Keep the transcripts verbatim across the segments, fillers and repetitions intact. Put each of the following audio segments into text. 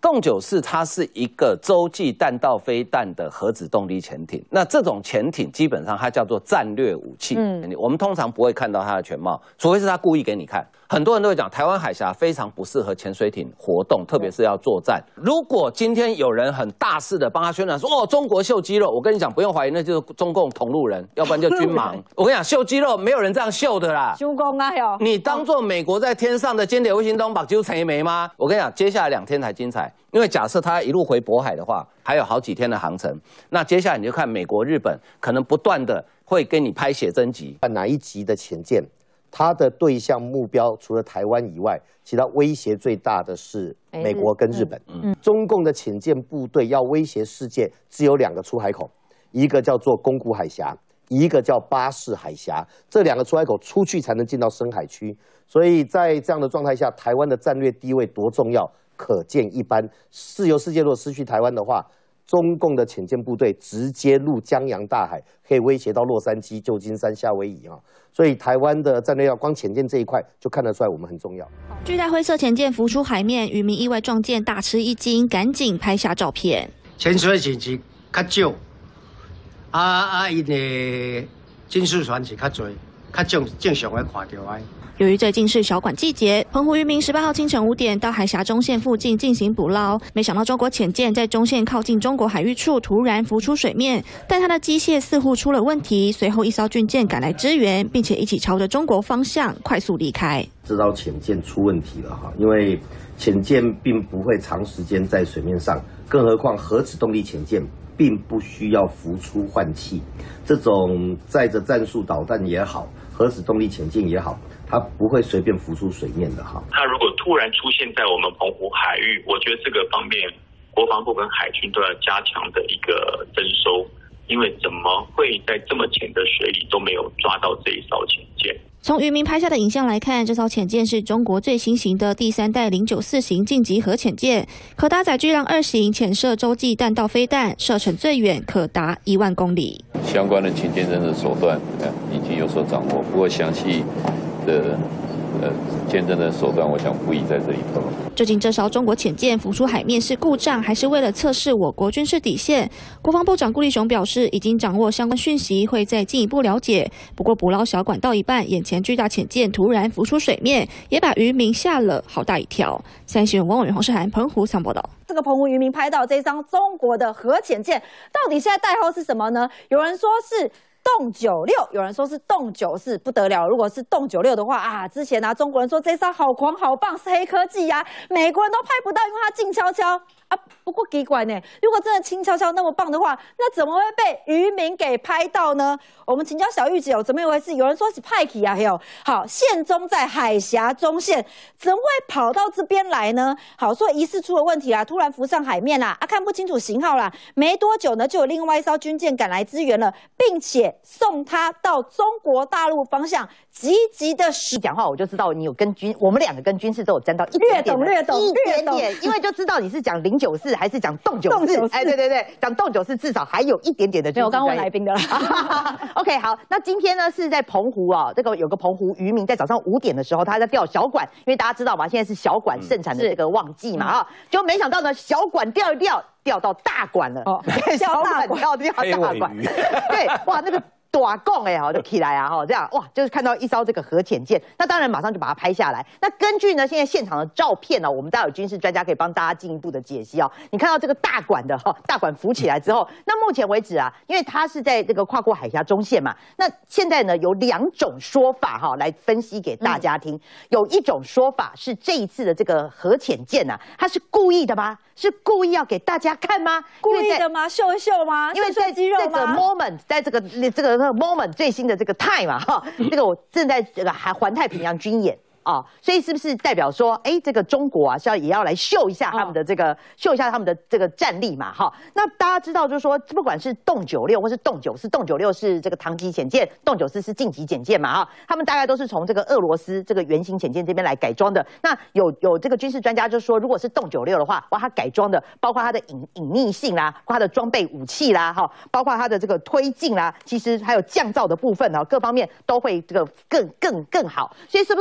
洞九四它是一个洲际弹道飞弹的核子动力潜艇。那这种潜艇基本上它叫做战略武器。嗯，我们通常不会看到它的全貌，除非是他故意给你看。很多人都会讲，台湾海峡非常不适合潜水艇活动，特别是要作战。如果今天有人很大肆的帮他宣传说，哦，中国秀肌肉，我跟你讲，不用怀疑，那就是中共同路人，要不然就军盲。我跟你讲，秀肌肉没有人这样秀的啦。 修工啊哟！ 你当做美国在天上的间谍卫星东把就成没吗？我跟你讲，接下来两天才精彩。因为假设他一路回渤海的话，还有好几天的航程。那接下来你就看美国、日本可能不断的会给你拍写真集。 哪一级的潜舰，它的对象目标除了台湾以外，其他威胁最大的是美国跟日本。嗯嗯、中共的潜舰部队要威胁世界，只有两个出海口，一个叫做宫古海峡，一个叫巴士海峡。这两个出海口出去才能进到深海区。所以在这样的状态下，台湾的战略地位多重要，可见一斑。自由世界如果失去台湾的话，中共的潜舰部队直接入江洋大海，可以威胁到洛杉矶、旧金山、夏威夷啊。所以台湾的战略要光潜舰这一块就看得出来我们很重要。 巨大灰色潜舰浮出海面，渔民意外撞见，大吃一惊，赶紧拍下照片。 潜水艇是较少，啊啊，因的进水船是较多，较正正常的看到的。 由于最近是小管季节，澎湖渔民十八号清晨五点到海峡中线附近进行捕捞，没想到中国潜舰在中线靠近中国海域处突然浮出水面，但它的机械似乎出了问题，随后一艘军舰赶来支援，并且一起朝着中国方向快速离开。 这艘潜舰出问题了哈，因为潜舰并不会长时间在水面上，更何况核子动力潜舰并不需要浮出换气，这种载着战术导弹也好，核子动力潜舰也好，它不会随便浮出水面的哈。 它如果突然出现在我们澎湖海域，我觉得这个方面国防部跟海军都要加强的一个征收，因为怎么会在这么浅的水里都没有抓到这一艘潜舰？ 从渔民拍下的影像来看，这艘潜舰是中国最新型的第三代零九四型近级核潜舰，可搭载巨浪二型潜射洲际弹道飞弹，射程最远可达一万公里。 相关的潜舰侦的手段已经有所掌握，不过详细的呃舰侦的手段，我想不宜在这里透露。 究竟这艘中国潜舰浮出海面是故障，还是为了测试我国军事底线？国防部长顾立雄表示，已经掌握相关讯息，会再进一步了解。不过捕捞小管到一半，眼前巨大潜舰突然浮出水面，也把渔民吓了好大一跳。三新闻王伟元、黄世涵，澎湖采访报道。 这个澎湖渔民拍到这一艘中国的核潜舰，到底现在代号是什么呢？有人说是洞九六，有人说是洞九四，不得了。如果是洞九六的话啊，之前啊中国人说这艘好狂好棒，是黑科技呀、啊，美国人都拍不到，因为它静悄悄啊。不过奇怪呢，如果真的静悄悄那么棒的话，那怎么会被渔民给拍到呢？我们请教小玉姐哦，怎么一回事？有人说是派克啊，有好线中在海峡中线，怎么会跑到这边来呢？好，说疑似出了问题啦，突然浮上海面啦，啊看不清楚型号啦，没多久呢就有另外一艘军舰赶来支援了，并且送他到中国大陆方向，积极的使。 讲话我就知道你有跟军，我们两个跟军事都有沾到一点点， 略懂略懂一点点，因为就知道你是讲零九四还是讲洞九四。哎，对对对，讲洞九四至少还有一点点的军事专业。 没有，我刚问来宾的啦。 OK， 好，那今天呢是在澎湖啊，这个有个澎湖渔民在早上五点的时候，他在钓小管，因为大家知道嘛，现在是小管盛产的这个旺季嘛啊，就没想到呢，小管钓一钓，钓到大管了，哦，小管钓钓大管，对，哇，那个。大拱哎，好就起来啊，哈，这样哇，就是看到一艘这个核潜舰，那当然马上就把它拍下来。那根据呢现在现场的照片呢、哦，我们待会有军事专家可以帮大家进一步的解析哦。你看到这个大管的哈、哦，大管浮起来之后，那目前为止啊，因为它是在这个跨过海峡中线嘛，那现在呢有两种说法哈、哦，来分析给大家听。嗯、有一种说法是这一次的这个核潜舰啊，它是故意的吗？是故意要给大家看吗？ 故意的吗？秀一秀吗？ 因为在这个 moment， 在这个这个 moment 最新的这个 time 嘛，哈，这个我正在这个还环太平洋军演。啊、哦，所以是不是代表说，哎，这个中国啊是要也要来秀一下他们的这个、哦、秀一下他们的这个战力嘛？哈，那大家知道就是说，不管是洞九六或是洞九四，洞九六是这个唐级潜舰，洞九四是近级潜舰嘛？哈，他们大概都是从这个俄罗斯这个原型潜舰这边来改装的。那有有这个军事专家就说，如果是洞九六的话，哇，它改装的包括它的隐隐匿性啦，包括它的装备武器啦，哈，包括它的这个推进啦，其实还有降噪的部分呢，各方面都会这个更更更好。所以是不是说在这个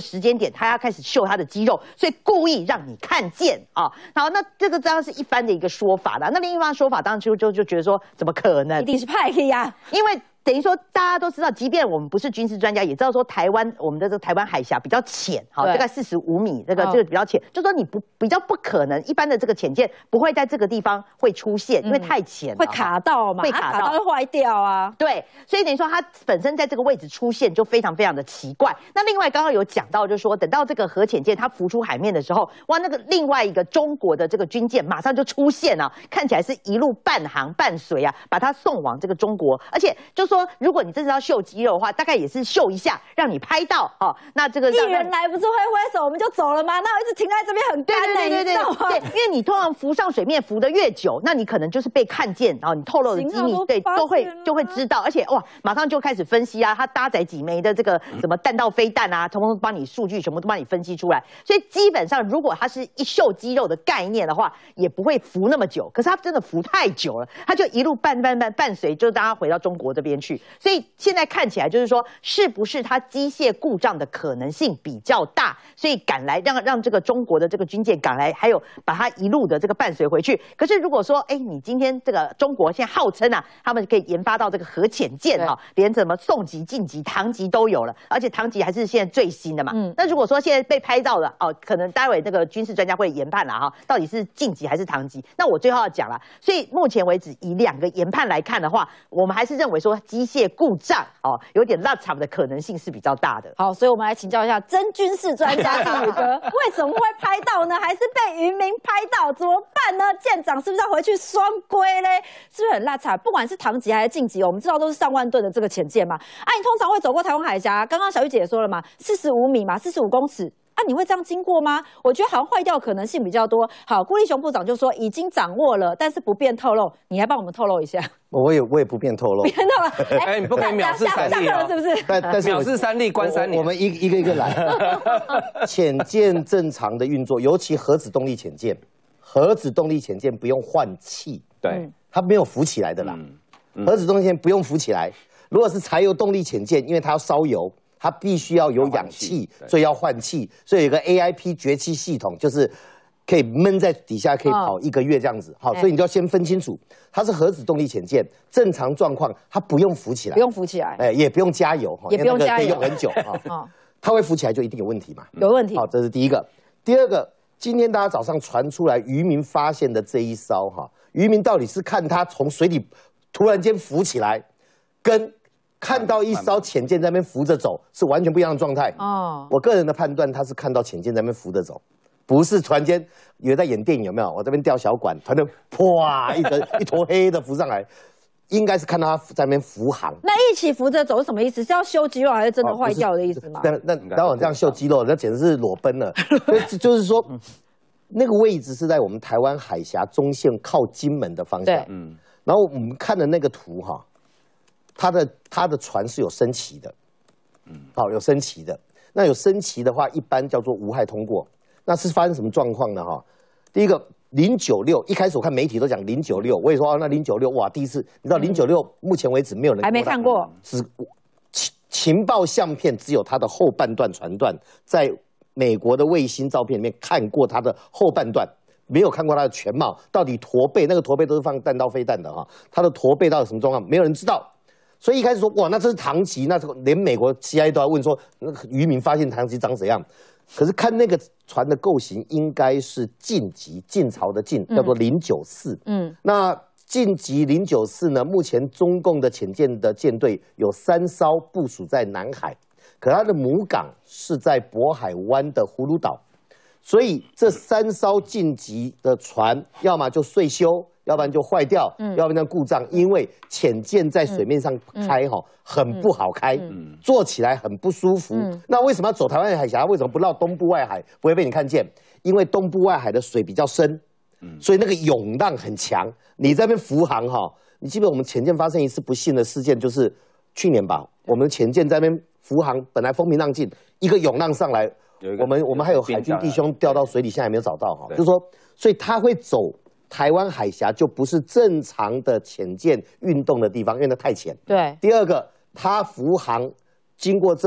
时间点，他要开始秀他的肌肉，所以故意让你看见啊。好，那这个当然是一番的一个说法啦。那另一方说法当然就就就觉得说，怎么可能？ 一定是派系呀， 因为。等于说，大家都知道，即便我们不是军事专家，也知道说台湾我们的这个台湾海峡比较浅，好，大概四十五米，这个这个比较浅，就说你不比较不可能，一般的这个潜舰不会在这个地方会出现，因为太浅， 会卡到嘛， 会卡到会坏掉啊。 对，所以等于说它本身在这个位置出现就非常非常的奇怪。那另外刚刚有讲到，就是说等到这个核潜舰它浮出海面的时候，哇，那个另外一个中国的这个军舰马上就出现了，看起来是一路伴航伴随啊，把它送往这个中国，而且就说如果你真的要秀肌肉的话，大概也是秀一下，让你拍到哦。那这个议员来不是挥挥手我们就走了吗？那我一直停在这边很干的， 对对对对对，因为你通常浮上水面浮得越久，那你可能就是被看见，然后你透露的机密，对，都会就会知道，而且哇，马上就开始分析啊，它搭载几枚的这个什么弹道飞弹啊，统统帮你数据全部都帮你分析出来。所以基本上，如果它是一秀肌肉的概念的话，也不会浮那么久。可是它真的浮太久了，它就一路伴伴伴伴随，就让它回到中国这边去。所以现在看起来就是说，是不是它机械故障的可能性比较大，所以赶来让让这个中国的这个军舰赶来，还有把它一路的这个伴随回去。可是如果说，哎，你今天这个中国现在号称啊，他们可以研发到这个核潜舰哈，连什么宋级、晋级、唐级都有了，而且唐级还是现在最新的嘛。嗯，那如果说现在被拍到了哦，可能待会那个军事专家会研判了哈，到底是晋级还是唐级？那我最后要讲了，所以目前为止以两个研判来看的话，我们还是认为说机械故障哦，有点落差的可能性是比较大的。 好，所以我们来请教一下真军事专家靖宇哥，为什么会拍到呢？还是被渔民拍到？怎么办呢？舰长是不是要回去双规嘞？是不是很落差？不管是唐级还是晋级，我们知道都是上万吨的这个潜舰嘛。啊，你通常会走过台湾海峡，刚刚小玉姐也说了嘛，四十五米嘛，四十五公尺。啊，你会这样经过吗？我觉得好像坏掉可能性比较多。好，顾立雄部长就说已经掌握了，但是不便透露。你来帮我们透露一下。 我也我也不便透露。 不便透露。 哎，你不可以藐视三立啊， 是不是？ 但但是藐视三立关三年。 我们一一个一个来。潜舰正常的运作，尤其核子动力潜舰，核子动力潜舰不用换气， 对， 它没有浮起来的啦。核子动力潜舰不用浮起来。如果是柴油动力潜舰，因为它要烧油。它必须要有氧气，所以要换气，所以有个 A I P 绝气系统，就是可以闷在底下，可以跑一个月这样子。好，所以你就要先分清楚，它是核子动力潜舰，正常状况它不用浮起来， 不用浮起来， 哎，也不用加油， 也不用加油， 可以用很久啊。它会浮起来就一定有问题嘛？ 有问题。 好，这是第一个。第二个，今天大家早上传出来渔民发现的这一艘哈，渔民到底是看它从水里突然间浮起来，跟看到一艘潜舰在那边浮着走，是完全不一样的状态。哦，我个人的判断，他是看到潜舰在那边浮着走，不是突然间以为在演电影有没有？我这边吊小管，突然啪一个一坨黑的浮上来，应该是看到他在那边浮航。 那一起浮着走是什么意思？是要修肌肉还是真的坏掉的意思吗？ 那那当我这样秀肌肉，那简直是裸奔了。就就是说，那个位置是在我们台湾海峡中线靠金门的方向。嗯，然后我们看的那个图哈。它的它的船是有升旗的，嗯，好，有升旗的。那有升旗的话，一般叫做无害通过。那是发生什么状况呢？哈，第一个零九六，一开始我看媒体都讲零九六，我也说哦，那零九六哇，第一次，你知道零九六目前为止没有人还没看过， 只情情报相片只有它的后半段船段，在美国的卫星照片里面看过它的后半段。没有看过它的全貌，到底驼背那个驼背都是放弹道飞弹的哈，它的驼背到底什么状况，没有人知道。所以一开始说哇，那这是唐级，那这个连美国 C I A 都要问说，那个渔民发现唐级长怎样？可是看那个船的构型，应该是晋级，晋朝的晋，叫做零九四。嗯，那晋级零九四呢？目前中共的潜舰的舰队有三艘部署在南海，可它的母港是在渤海湾的葫芦岛。所以这三艘晋级的船，要么就岁修，要不然就坏掉，嗯、要不然故障。因为潜舰在水面上开哈、嗯、很不好开，嗯、坐起来很不舒服。嗯、那为什么要走台湾海峡？为什么不绕东部外海，不会被你看见？因为东部外海的水比较深，嗯、所以那个涌浪很强。你在那边浮航哈，你记得我们潜舰发生一次不幸的事件，就是去年吧，我们潜舰在那边浮航，本来风平浪静，一个涌浪上来。我们我们还有海军弟兄掉到水里，现在还没有找到哈。就是说，所以他会走台湾海峡，就不是正常的潜舰运动的地方，因为那太浅。 对。 第二个，他浮航经过这里，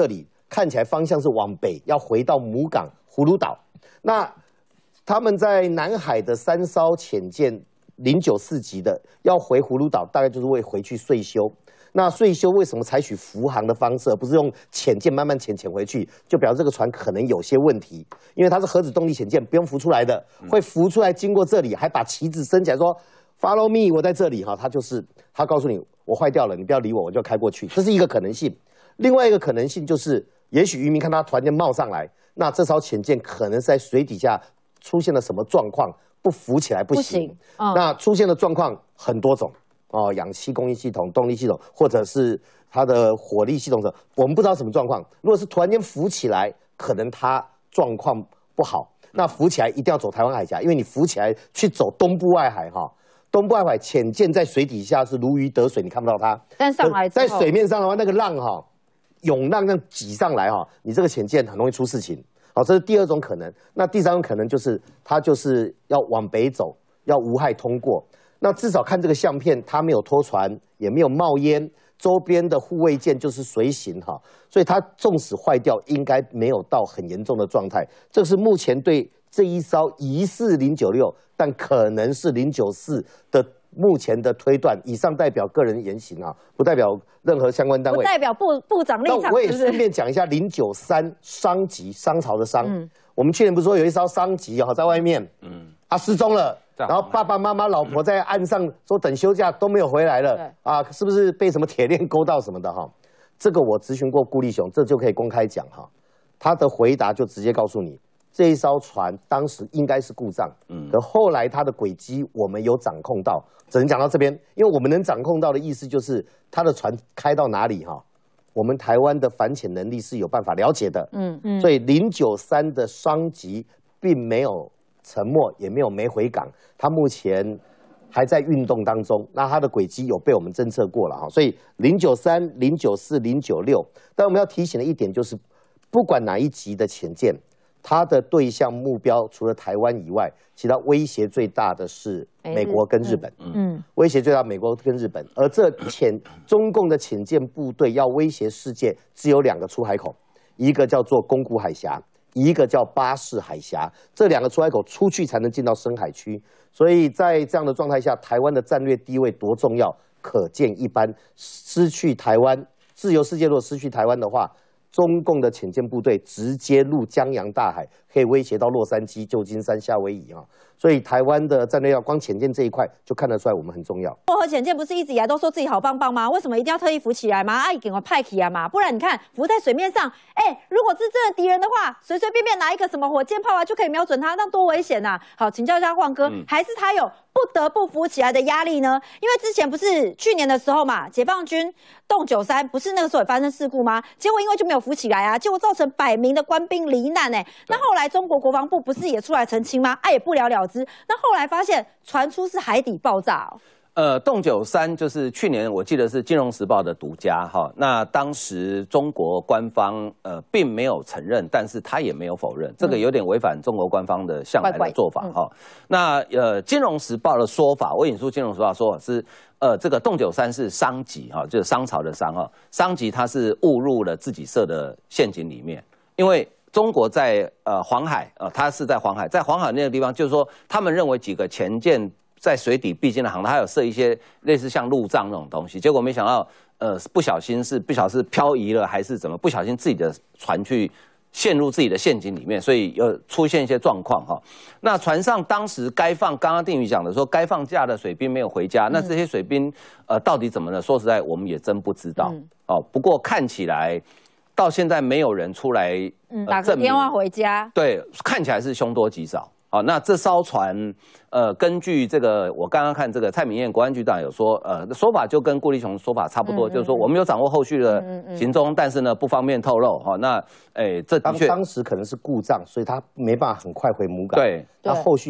看起来方向是往北，要回到母港葫芦岛。那他们在南海的三艘潜舰零九四级的要回葫芦岛，大概就是为回去岁修。那岁修为什么采取浮航的方式，而不是用潜舰慢慢潜潜回去？就表示这个船可能有些问题，因为它是核子动力潜舰，不用浮出来的，会浮出来经过这里，还把旗子升起来说 "Follow me"， 我在这里哈。它就是它告诉你我坏掉了，你不要理我，我就开过去，这是一个可能性。另外一个可能性就是，也许渔民看它突然间冒上来，那这艘潜舰可能是在水底下出现了什么状况，不浮起来不行。不行哦、那出现的状况很多种。哦，氧气供应系统、动力系统，或者是它的火力系统的，我们不知道什么状况。如果是突然间浮起来，可能它状况不好。那浮起来一定要走台湾海峡，因为你浮起来去走东部外海哈，东部外海潜舰在水底下是如鱼得水，你看不到它。 但上来在水面上的话，那个浪哈，涌浪那样挤上来哈，你这个潜舰很容易出事情。好，这是第二种可能。那第三种可能就是它就是要往北走，要无害通过。那至少看这个相片，它没有拖船，也没有冒烟，周边的护卫舰就是随行哈，所以它纵使坏掉，应该没有到很严重的状态。这是目前对这一艘疑似零九六，但可能是零九四的目前的推断。以上代表个人言行啊，不代表任何相关单位， 不代表部部长立场。 那我也顺便讲一下零九三商级，商朝的商。嗯、我们去年不是说有一艘商级哈在外面，嗯，它失踪了。然后爸爸妈妈、老婆在岸上说等休假都没有回来了，啊，是不是被什么铁链勾到什么的哈？这个我咨询过顾立雄，这就可以公开讲哈。他的回答就直接告诉你，这一艘船当时应该是故障，嗯，可后来它的轨迹我们有掌控到，只能讲到这边，因为我们能掌控到的意思就是它的船开到哪里哈，我们台湾的反潜能力是有办法了解的，嗯嗯，所以零九三的伤级并没有沉没，也没有没回港，它目前还在运动当中。那它的轨迹有被我们侦测过了哈，所以零九三、零九四、零九六。但我们要提醒的一点就是，不管哪一级的潜舰，它的对象目标除了台湾以外，其他威胁最大的是美国跟日本。嗯，威胁最大美国跟日本，而这潜中共的潜舰部队要威胁世界，只有两个出海口，一个叫做宫古海峡。一个叫巴士海峡，这两个出海口出去才能进到深海区，所以在这样的状态下，台湾的战略地位多重要，可见一斑。失去台湾，自由世界如果失去台湾的话，中共的潜舰部队直接入江洋大海，可以威胁到洛杉矶、旧金山、夏威夷啊。所以台湾的战略要光潜舰这一块就看得出来我们很重要。 核潜舰不是一直以来都说自己好棒棒吗？为什么一定要特意浮起来吗？啊，给我派起来嘛，不然你看浮在水面上，哎、欸，如果是真的敌人的话，随随便便拿一个什么火箭炮啊就可以瞄准他，那多危险呐、啊！好，请教一下晃哥，嗯、还是他有不得不浮起来的压力呢？因为之前不是去年的时候嘛，解放军动九三不是那个时候也发生事故吗？结果因为就没有浮起来啊，结果造成百名的官兵罹难哎、欸。那后来中国国防部不是也出来澄清吗？啊，也不了了之。那后来发现传出是海底爆炸哦。 呃，动九三就是去年我记得是《金融时报》的独家哈。那当时中国官方呃并没有承认，但是他也没有否认，这个有点违反中国官方的向来的做法哈。那呃，《金融时报》的说法，我引述《金融时报》说法是，呃，这个动九三是商级哈，就是商朝的商哈，商级它是误入了自己设的陷阱里面，因为中国在呃黄海呃，它是在黄海，在黄海那个地方，就是说他们认为几个潜舰在水底必经的航道，它有设一些类似像路障那种东西，结果没想到，呃，不小心是不晓得是漂移了还是怎么，不小心自己的船去陷入自己的陷阱里面，所以有出现一些状况哈。那船上当时该放，刚刚定宇讲的说该放假的水兵没有回家，嗯、那这些水兵呃到底怎么了？说实在，我们也真不知道、嗯、哦。不过看起来到现在没有人出来、 嗯、打个电话回家， 对，看起来是凶多吉少。好，那这艘船，呃，根据这个，我刚刚看这个蔡明彦国安局长有说，呃，说法就跟顾立雄说法差不多，嗯嗯、就是说我们有掌握后续的行踪，嗯嗯、但是呢不方便透露。哈、哦，那，哎，这的确当当时可能是故障，所以他没办法很快回母港。 对， 他后续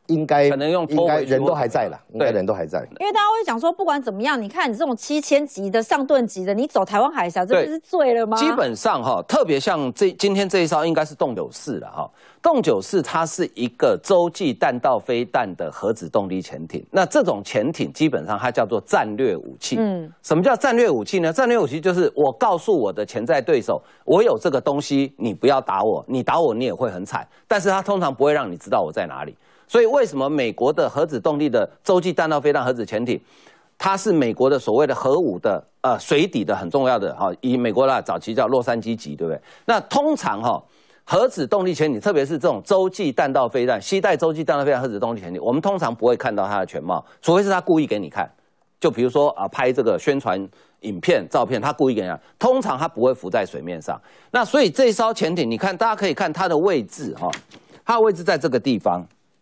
应该可能用应该人都还在了，应该人都还在。 因为大家会讲说，不管怎么样，你看你这种七千级的上吨级的，你走台湾海峡，这不是醉了吗？ 基本上哈，特别像这今天这一艘应该是洞九四了哈。洞九四它是一个洲际弹道飞弹的核子动力潜艇。那这种潜艇基本上它叫做战略武器。嗯，什么叫战略武器呢？战略武器就是我告诉我的潜在对手，我有这个东西，你不要打我，你打我你也会很惨。但是它通常不会让你知道我在哪里。所以为什么美国的核子动力的洲际弹道飞弹核子潜艇，它是美国的所谓的核武的呃水底的很重要的哈，以美国的早期叫洛杉矶级，对不对？那通常哈核子动力潜艇，特别是这种洲际弹道飞弹、携带洲际弹道飞弹核子动力潜艇，我们通常不会看到它的全貌，除非是他故意给你看。就比如说啊，拍这个宣传影片、照片，他故意给你看，通常它不会浮在水面上。那所以这艘潜艇，你看大家可以看它的位置哈，它的位置在这个地方。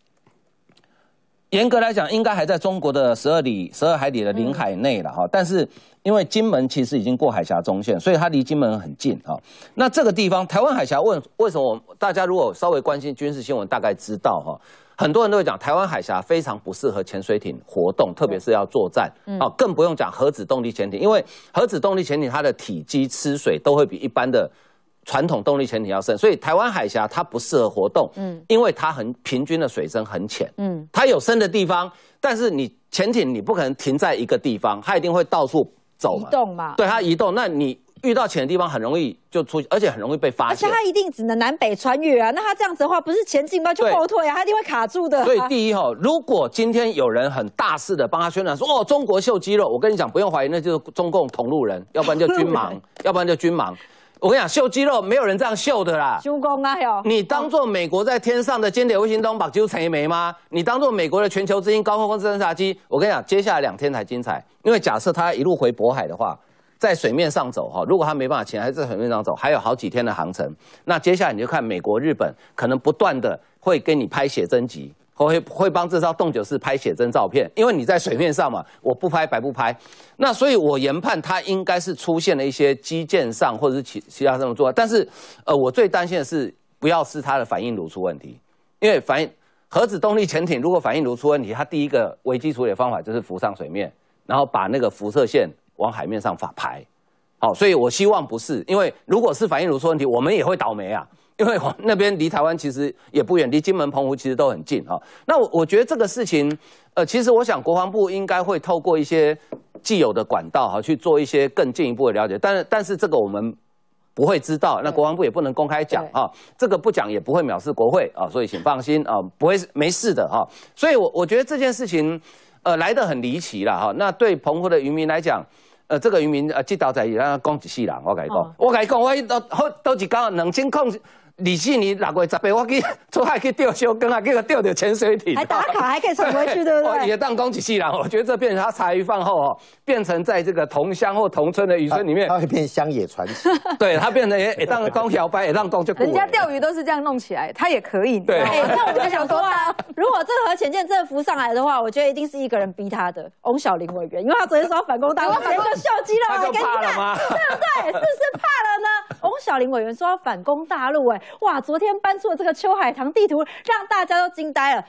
严格来讲，应该还在中国的十二里、十二海里的领海内了哈。但是因为金门其实已经过海峡中线，所以它离金门很近哈。那这个地方，台湾海峡问为什么？大家如果稍微关心军事新闻，大概知道哈。很多人都会讲，台湾海峡非常不适合潜水艇活动，特别是要作战啊，更不用讲核子动力潜艇，因为核子动力潜艇它的体积吃水都会比一般的传统动力潜艇要深，所以台湾海峡它不适合活动，嗯，因为它很平均的水深很浅，嗯，它有深的地方，但是你潜艇你不可能停在一个地方，它一定会到处走嘛， 移动嘛， 对，它移动，那你遇到浅的地方很容易就出，而且很容易被发现， 而且它一定只能南北穿越啊，那它这样子的话，不是前进吗？就后退啊，它一定会卡住的、啊。 所以第一哈，如果今天有人很大肆的帮他宣传说哦，中国秀肌肉，我跟你讲，不用怀疑，那就是中共同路人，要不然就军盲，要不然就军盲。我跟你讲，秀肌肉没有人这样秀的啦。 修工啊哟！ 你当做美国在天上的间谍卫星东把揪成一枚吗？你当做美国的全球之星高空空侦察机？我跟你讲，接下来两天才精彩，因为假设他一路回渤海的话，在水面上走哈，如果他没办法潜，还是在水面上走，还有好几天的航程。那接下来你就看美国、日本可能不断的会给你拍写真集。会会帮这艘洞九四拍写真照片，因为你在水面上嘛，我不拍白不拍。那所以我研判它应该是出现了一些基建上或者是其其他上的作用，但是呃，我最担心的是不要是它的反应炉出问题，因为反应核子动力潜艇如果反应炉出问题，它第一个危机处理的方法就是浮上水面，然后把那个辐射线往海面上发排。好，所以我希望不是，因为如果是反应炉出问题，我们也会倒霉啊。因为那边离台湾其实也不远，离金门、澎湖其实都很近哈。那我我觉得这个事情，呃，其实我想国防部应该会透过一些既有的管道哈去做一些更进一步的了解，但是但是这个我们不会知道，那国防部也不能公开讲啊，这个不讲也不会藐视国会啊，所以请放心啊，不会没事的哈。所以我我觉得这件事情呃来得很离奇啦哈。那对澎湖的渔民来讲。呃，这个渔民呃，这道在让他讲一世人，我跟你讲，哦、我跟你讲，我都好都一讲两千空二四年六月十八，我去出海去钓小竿啊，结果钓到潜水艇， 还打卡，还可以传回去，对不对？ 也当讲一世人，我觉得这变成他茶余饭后哦，变成在这个同乡或同村的渔村里面， 它会变乡野传奇。 对，它变成也也当讲摇摆，也当讲就。 人家钓鱼都是这样弄起来，他也可以。 对， 那我就想说啊，如果这核潜舰真的浮上来的话，我觉得一定是一个人逼他的，翁小玲委员，因为他昨天说要反攻大陆，直接就秀肌肉来给你看，对不对？是不是怕了呢？翁小玲委员说要反攻大陆，哎，哇，昨天搬出了这个秋海棠地图，让大家都惊呆了。